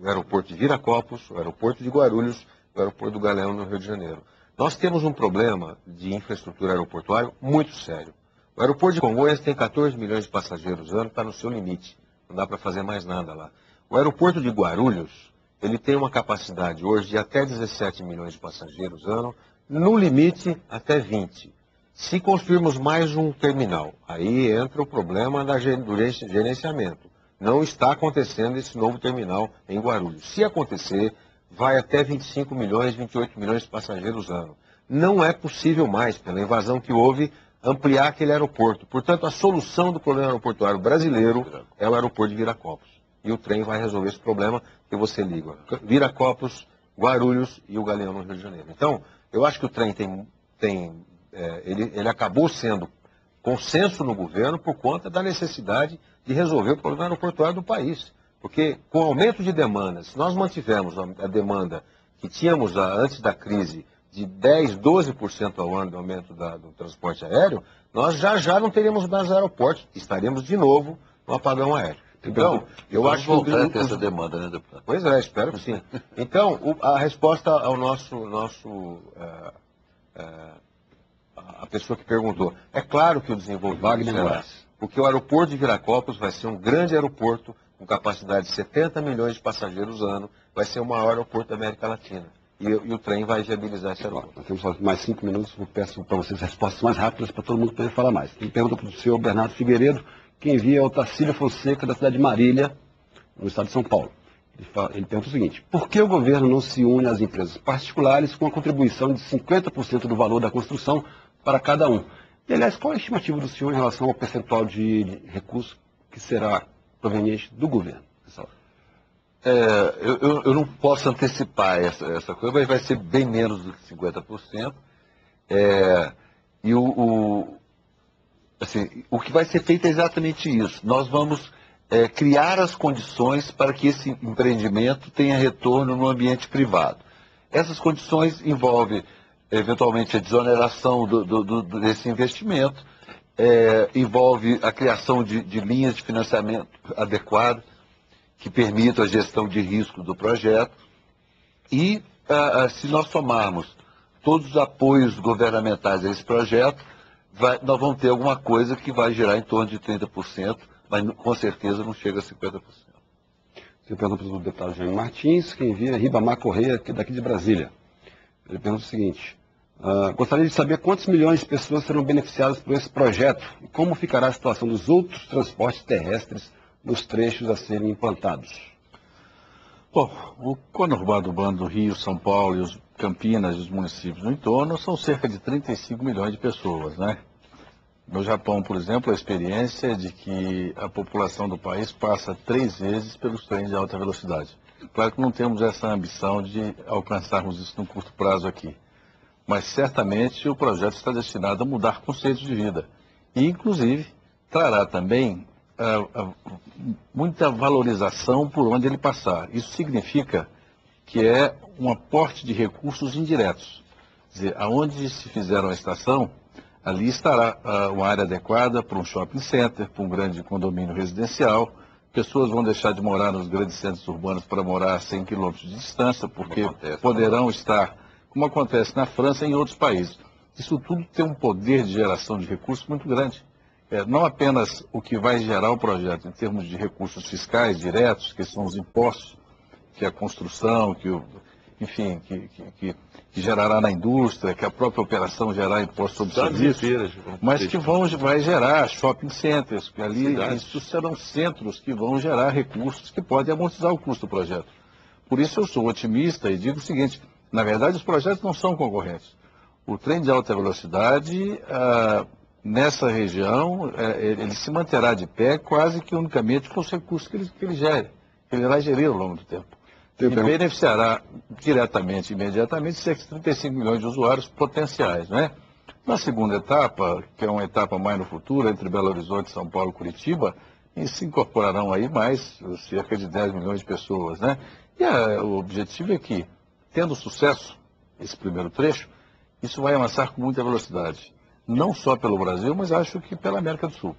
o aeroporto de Viracopos, o aeroporto de Guarulhos, o aeroporto do Galeão no Rio de Janeiro. Nós temos um problema de infraestrutura aeroportuária muito sério. O aeroporto de Congonhas tem 14 milhões de passageiros ano, está no seu limite. Não dá para fazer mais nada lá. O aeroporto de Guarulhos, ele tem uma capacidade hoje de até 17 milhões de passageiros ano, no limite até 20. Se construirmos mais um terminal, aí entra o problema do gerenciamento. Não está acontecendo esse novo terminal em Guarulhos. Se acontecer, vai até 25 milhões, 28 milhões de passageiros ano. Não é possível mais, pela invasão que houve, ampliar aquele aeroporto. Portanto, a solução do problema aeroportuário brasileiro é o aeroporto de Viracopos. E o trem vai resolver esse problema que você liga. Viracopos, Guarulhos e o Galeão no Rio de Janeiro. Então, eu acho que o trem ele acabou sendo consenso no governo por conta da necessidade de resolver o problema aeroportuário do país. Porque com o aumento de demanda, se nós mantivermos a demanda que tínhamos antes da crise de 10%, 12% ao ano do aumento do transporte aéreo, nós já não teríamos mais aeroportos, estaremos de novo no apagão aéreo. Então, eu acho que voltar a ter essa demanda, né, deputado? Pois é, espero que sim. Então, a resposta ao a pessoa que perguntou, é claro que o desenvolvimento será, porque o aeroporto de Viracopos vai ser um grande aeroporto com capacidade de 70 milhões de passageiros ano, vai ser o maior aeroporto da América Latina. E o trem vai viabilizar esse aeroporto. Nós temos só mais 5 minutos, eu peço para vocês respostas mais rápidas para todo mundo poder falar mais. Tem pergunta para o senhor Bernardo Figueiredo, quem envia é o Tacílio Fonseca, da cidade de Marília, no estado de São Paulo. Ele pergunta o seguinte, por que o governo não se une às empresas particulares com a contribuição de 50% do valor da construção para cada um? E, aliás, qual é a estimativa do senhor em relação ao percentual de recursos que será proveniente do governo? Eu não posso antecipar essa coisa, mas vai ser bem menos do que 50%. O que vai ser feito é exatamente isso. Nós vamos criar as condições para que esse empreendimento tenha retorno no ambiente privado. Essas condições envolvem, eventualmente, a desoneração desse investimento, envolve a criação de linhas de financiamento adequadas, que permitam a gestão de risco do projeto. E, se nós somarmos todos os apoios governamentais a esse projeto, nós vamos ter alguma coisa que vai gerar em torno de 30%, mas com certeza não chega a 50%. Tem pergunta para o deputado Jaime Martins, que envia Ribamar Correia, daqui de Brasília. Ele pergunta o seguinte, gostaria de saber quantos milhões de pessoas serão beneficiadas por esse projeto e como ficará a situação dos outros transportes terrestres nos trechos a serem implantados. Bom, o conurbado urbano do Rio, São Paulo e os Campinas e os municípios no entorno são cerca de 35 milhões de pessoas, né? No Japão, por exemplo, a experiência é de que a população do país passa 3 vezes pelos trens de alta velocidade. Claro que não temos essa ambição de alcançarmos isso no curto prazo aqui, mas certamente o projeto está destinado a mudar conceitos de vida e, inclusive, trará também muita valorização por onde ele passar. Isso significa que é um aporte de recursos indiretos. Quer dizer, aonde se fizer uma estação, ali estará uma área adequada para um shopping center, para um grande condomínio residencial. Pessoas vão deixar de morar nos grandes centros urbanos para morar a 100 quilômetros de distância, porque poderão estar, como acontece na França e em outros países. Isso tudo tem um poder de geração de recursos muito grande. Não apenas o que vai gerar o projeto em termos de recursos fiscais diretos, que são os impostos, que a construção, que gerará na indústria, que a própria operação gerará imposto sobre serviços, mas que vai gerar shopping centers, que ali isso serão centros que vão gerar recursos que podem amortizar o custo do projeto. Por isso eu sou otimista e digo o seguinte, na verdade os projetos não são concorrentes. O trem de alta velocidade, nessa região, ele se manterá de pé quase que unicamente com os recursos que ele gere, que ele vai gerir ao longo do tempo. E beneficiará diretamente, imediatamente, cerca de 35 milhões de usuários potenciais, né? Na segunda etapa, que é uma etapa mais no futuro, entre Belo Horizonte, São Paulo e Curitiba, se incorporarão aí mais cerca de 10 milhões de pessoas, né? E o objetivo é que, tendo sucesso, esse primeiro trecho, isso vai avançar com muita velocidade. Não só pelo Brasil, mas acho que pela América do Sul.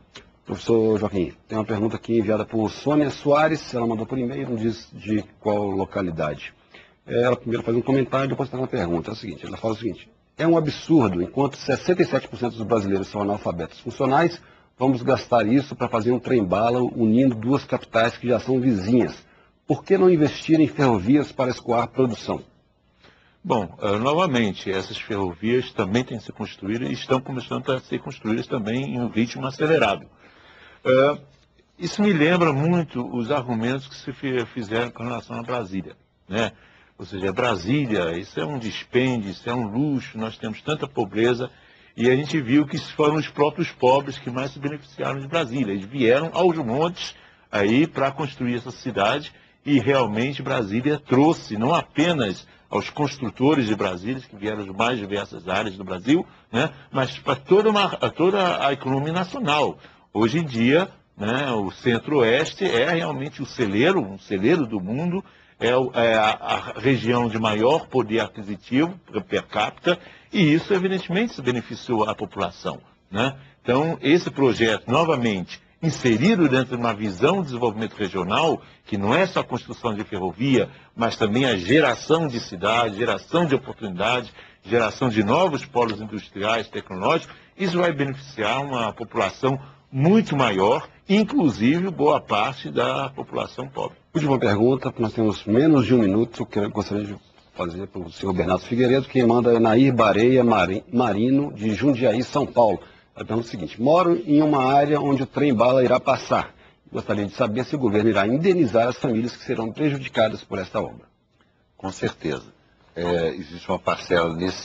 Professor Joaquim, tem uma pergunta aqui enviada por Sônia Soares, ela mandou por e-mail, não diz de qual localidade. Ela primeiro faz um comentário e depois faz uma pergunta. É o seguinte, ela fala o seguinte: é um absurdo, enquanto 67% dos brasileiros são analfabetos funcionais, vamos gastar isso para fazer um trem-bala unindo duas capitais que já são vizinhas. Por que não investir em ferrovias para escoar produção? Bom, novamente, essas ferrovias também têm que ser construídas e estão começando a ser construídas também em um ritmo acelerado. Isso me lembra muito os argumentos que se fizeram com relação a Brasília, né? Ou seja, Brasília, isso é um dispêndio, isso é um luxo, nós temos tanta pobreza, e a gente viu que foram os próprios pobres que mais se beneficiaram de Brasília. Eles vieram aos montes aí para construir essa cidade, e realmente Brasília trouxe não apenas aos construtores de Brasília, que vieram de mais diversas áreas do Brasil, né, mas para toda a economia nacional. Hoje em dia, né, o Centro-Oeste é realmente um celeiro do mundo, é a região de maior poder aquisitivo per capita, e isso evidentemente se beneficiou a população, né? Então, esse projeto, novamente, inserido dentro de uma visão de desenvolvimento regional, que não é só a construção de ferrovia, mas também a geração de cidades, geração de oportunidades, geração de novos polos industriais, tecnológicos, isso vai beneficiar uma população muito maior, inclusive boa parte da população pobre. Última pergunta, porque nós temos menos de um minuto, que eu gostaria de fazer para o senhor Bernardo Figueiredo. Quem manda é Nair Bareia Marino, de Jundiaí, São Paulo. Ela pergunta o seguinte: moro em uma área onde o trem-bala irá passar. Gostaria de saber se o governo irá indenizar as famílias que serão prejudicadas por esta obra. Com certeza. Existe uma parcela nesses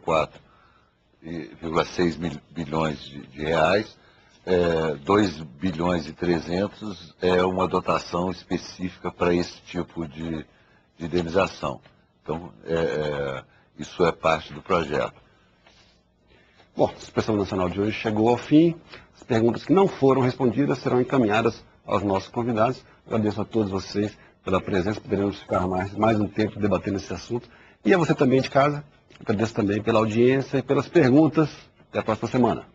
34,6 bilhões de reais. 2 bilhões e 300 é uma dotação específica para esse tipo de indenização. Então, isso é parte do projeto. Bom, a Expressão Nacional de hoje chegou ao fim. As perguntas que não foram respondidas serão encaminhadas aos nossos convidados. Agradeço a todos vocês pela presença, poderemos ficar mais um tempo debatendo esse assunto. E a você também de casa, agradeço também pela audiência e pelas perguntas. Até a próxima semana.